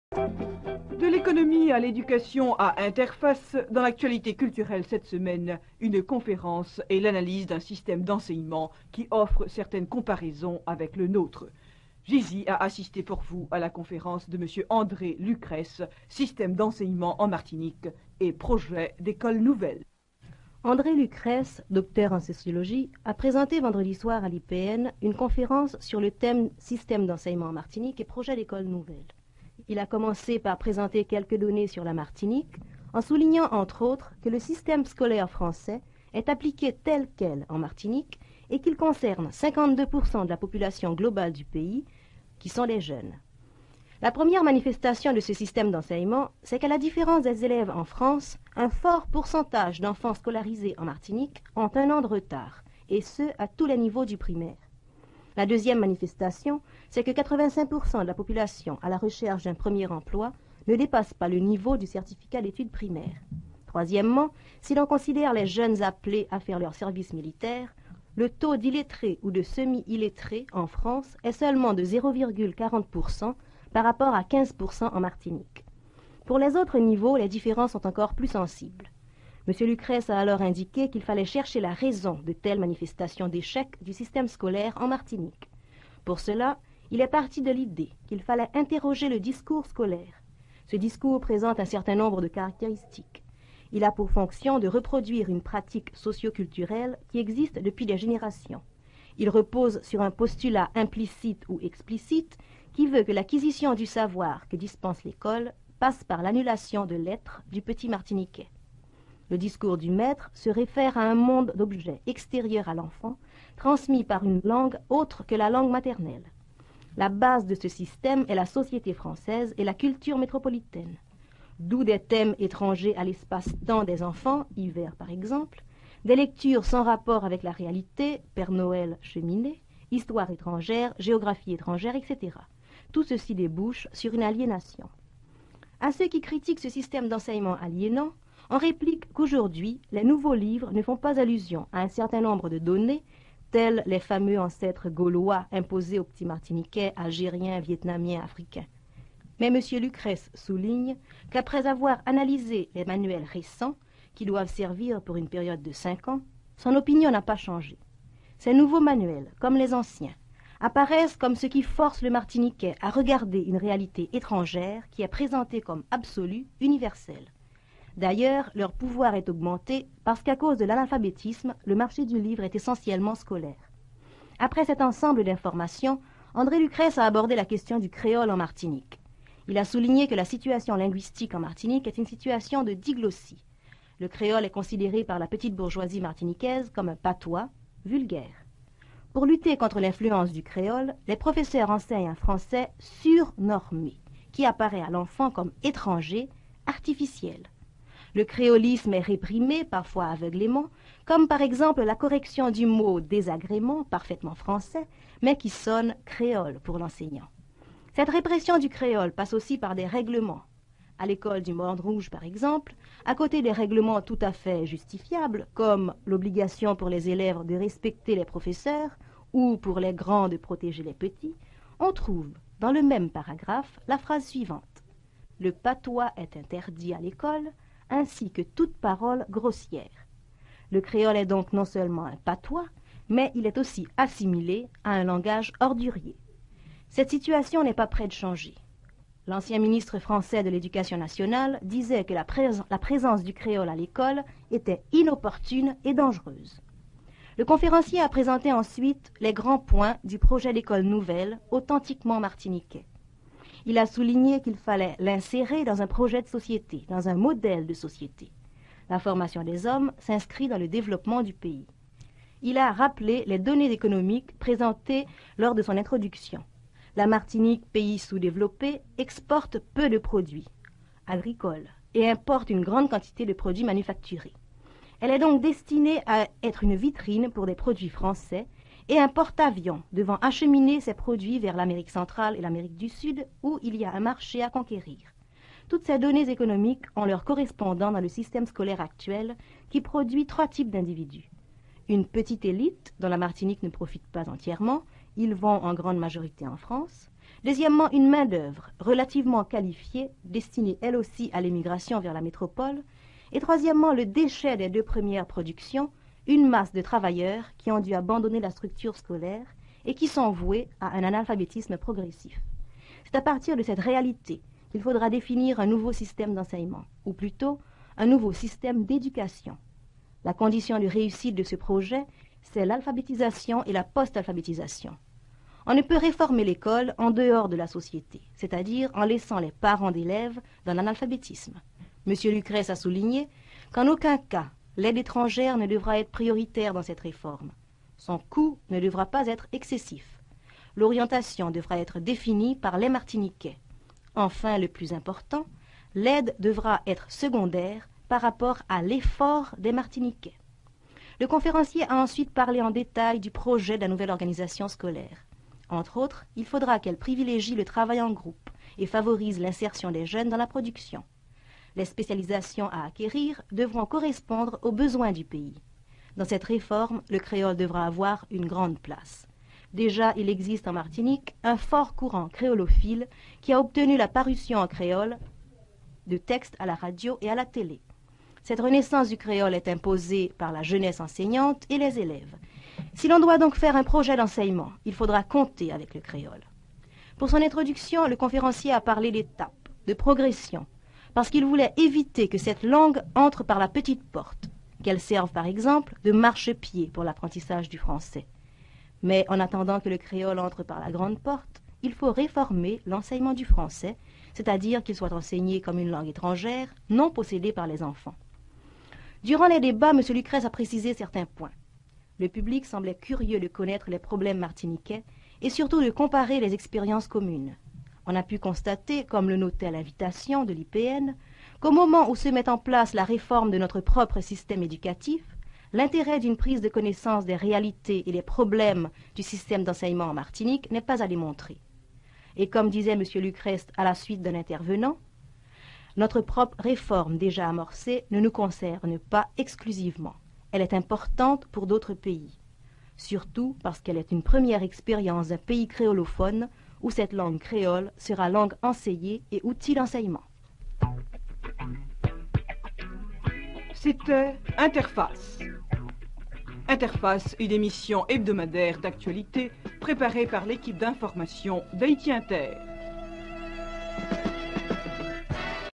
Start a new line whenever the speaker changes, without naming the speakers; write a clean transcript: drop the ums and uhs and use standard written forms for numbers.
De l'économie à l'éducation à interface, dans l'actualité culturelle cette semaine, une conférence et l'analyse d'un système d'enseignement qui offre certaines comparaisons avec le nôtre. Gizy a assisté pour vous à la conférence de M. André Lucrèce, Système d'enseignement en Martinique et projet d'école nouvelle.
André Lucrèce, docteur en sociologie, a présenté vendredi soir à l'IPN une conférence sur le thème Système d'enseignement en Martinique et projet d'école nouvelle. Il a commencé par présenter quelques données sur la Martinique, en soulignant entre autres que le système scolaire français est appliqué tel quel en Martinique et qu'il concerne 52% de la population globale du pays, qui sont les jeunes. La première manifestation de ce système d'enseignement, c'est qu'à la différence des élèves en France, un fort pourcentage d'enfants scolarisés en Martinique ont un an de retard, et ce, à tous les niveaux du primaire. La deuxième manifestation, c'est que 85% de la population à la recherche d'un premier emploi ne dépasse pas le niveau du certificat d'études primaires. Troisièmement, si l'on considère les jeunes appelés à faire leur service militaire, le taux d'illettrés ou de semi-illettrés en France est seulement de 0,40% par rapport à 15% en Martinique. Pour les autres niveaux, les différences sont encore plus sensibles. M. Lucrèce a alors indiqué qu'il fallait chercher la raison de telles manifestations d'échec du système scolaire en Martinique. Pour cela, il est parti de l'idée qu'il fallait interroger le discours scolaire. Ce discours présente un certain nombre de caractéristiques. Il a pour fonction de reproduire une pratique socio-culturelle qui existe depuis des générations. Il repose sur un postulat implicite ou explicite qui veut que l'acquisition du savoir que dispense l'école passe par l'annulation de l'être du petit Martiniquais. Le discours du maître se réfère à un monde d'objets extérieurs à l'enfant, transmis par une langue autre que la langue maternelle. La base de ce système est la société française et la culture métropolitaine. D'où des thèmes étrangers à l'espace-temps des enfants, hiver par exemple, des lectures sans rapport avec la réalité, Père Noël, cheminée, histoire étrangère, géographie étrangère, etc. Tout ceci débouche sur une aliénation. À ceux qui critiquent ce système d'enseignement aliénant, on réplique qu'aujourd'hui, les nouveaux livres ne font pas allusion à un certain nombre de données, tels les fameux ancêtres gaulois imposés aux petits Martiniquais, Algériens, Vietnamiens, Africains. Mais M. Lucrèce souligne qu'après avoir analysé les manuels récents, qui doivent servir pour une période de 5 ans, son opinion n'a pas changé. Ces nouveaux manuels, comme les anciens, apparaissent comme ce qui force le Martiniquais à regarder une réalité étrangère qui est présentée comme absolue, universelle. D'ailleurs, leur pouvoir est augmenté parce qu'à cause de l'analphabétisme, le marché du livre est essentiellement scolaire. Après cet ensemble d'informations, André Lucrèce a abordé la question du créole en Martinique. Il a souligné que la situation linguistique en Martinique est une situation de diglossie. Le créole est considéré par la petite bourgeoisie martiniquaise comme un patois vulgaire. Pour lutter contre l'influence du créole, les professeurs enseignent un français surnormé, qui apparaît à l'enfant comme étranger, artificiel. Le créolisme est réprimé, parfois aveuglément, comme par exemple la correction du mot désagrément, parfaitement français, mais qui sonne créole pour l'enseignant. Cette répression du créole passe aussi par des règlements. À l'école du Morne Rouge, par exemple, à côté des règlements tout à fait justifiables, comme l'obligation pour les élèves de respecter les professeurs ou pour les grands de protéger les petits, on trouve dans le même paragraphe la phrase suivante. Le patois est interdit à l'école, ainsi que toute parole grossière. Le créole est donc non seulement un patois, mais il est aussi assimilé à un langage ordurier. Cette situation n'est pas près de changer. L'ancien ministre français de l'Éducation nationale disait que la présence du créole à l'école était inopportune et dangereuse. Le conférencier a présenté ensuite les grands points du projet d'école nouvelle authentiquement martiniquais. Il a souligné qu'il fallait l'insérer dans un projet de société, dans un modèle de société. La formation des hommes s'inscrit dans le développement du pays. Il a rappelé les données économiques présentées lors de son introduction. La Martinique, pays sous-développé, exporte peu de produits agricoles et importe une grande quantité de produits manufacturés. Elle est donc destinée à être une vitrine pour des produits français et un porte-avions devant acheminer ces produits vers l'Amérique centrale et l'Amérique du Sud, où il y a un marché à conquérir. Toutes ces données économiques ont leur correspondant dans le système scolaire actuel qui produit 3 types d'individus. Une petite élite, dont la Martinique ne profite pas entièrement, ils vont en grande majorité en France, Deuxièmement, une main-d'œuvre relativement qualifiée, destinée elle aussi à l'émigration vers la métropole. Et troisièmement, le déchet des deux premières productions, une masse de travailleurs qui ont dû abandonner la structure scolaire et qui sont voués à un analphabétisme progressif. C'est à partir de cette réalité qu'il faudra définir un nouveau système d'enseignement, ou plutôt un nouveau système d'éducation. La condition de réussite de ce projet, c'est l'alphabétisation et la post-alphabétisation. On ne peut réformer l'école en dehors de la société, c'est-à-dire en laissant les parents d'élèves dans l'analphabétisme. M. Lucrèce a souligné qu'en aucun cas, l'aide étrangère ne devra être prioritaire dans cette réforme. Son coût ne devra pas être excessif. L'orientation devra être définie par les Martiniquais. Enfin, le plus important, l'aide devra être secondaire par rapport à l'effort des Martiniquais. Le conférencier a ensuite parlé en détail du projet de la nouvelle organisation scolaire. Entre autres, il faudra qu'elle privilégie le travail en groupe et favorise l'insertion des jeunes dans la production. Les spécialisations à acquérir devront correspondre aux besoins du pays. Dans cette réforme, le créole devra avoir une grande place. Déjà, il existe en Martinique un fort courant créolophile qui a obtenu la parution en créole de textes à la radio et à la télé. Cette renaissance du créole est imposée par la jeunesse enseignante et les élèves. Si l'on doit donc faire un projet d'enseignement, il faudra compter avec le créole. Pour son introduction, le conférencier a parlé d'étapes, de progression, parce qu'il voulait éviter que cette langue entre par la petite porte, qu'elle serve par exemple de marchepied pour l'apprentissage du français. Mais en attendant que le créole entre par la grande porte, il faut réformer l'enseignement du français, c'est-à-dire qu'il soit enseigné comme une langue étrangère, non possédée par les enfants. Durant les débats, M. Lucrèce a précisé certains points. Le public semblait curieux de connaître les problèmes martiniquais et surtout de comparer les expériences communes. On a pu constater, comme le notait l'invitation de l'IPN, qu'au moment où se met en place la réforme de notre propre système éducatif, l'intérêt d'une prise de connaissance des réalités et des problèmes du système d'enseignement en Martinique n'est pas à démontrer. Et comme disait M. Lucrèce à la suite d'un intervenant, notre propre réforme déjà amorcée ne nous concerne pas exclusivement. Elle est importante pour d'autres pays, surtout parce qu'elle est une première expérience d'un pays créolophone où cette langue créole sera langue enseignée et outil d'enseignement.
C'était Interface. Interface, une émission hebdomadaire d'actualité préparée par l'équipe d'information d'Haïti Inter.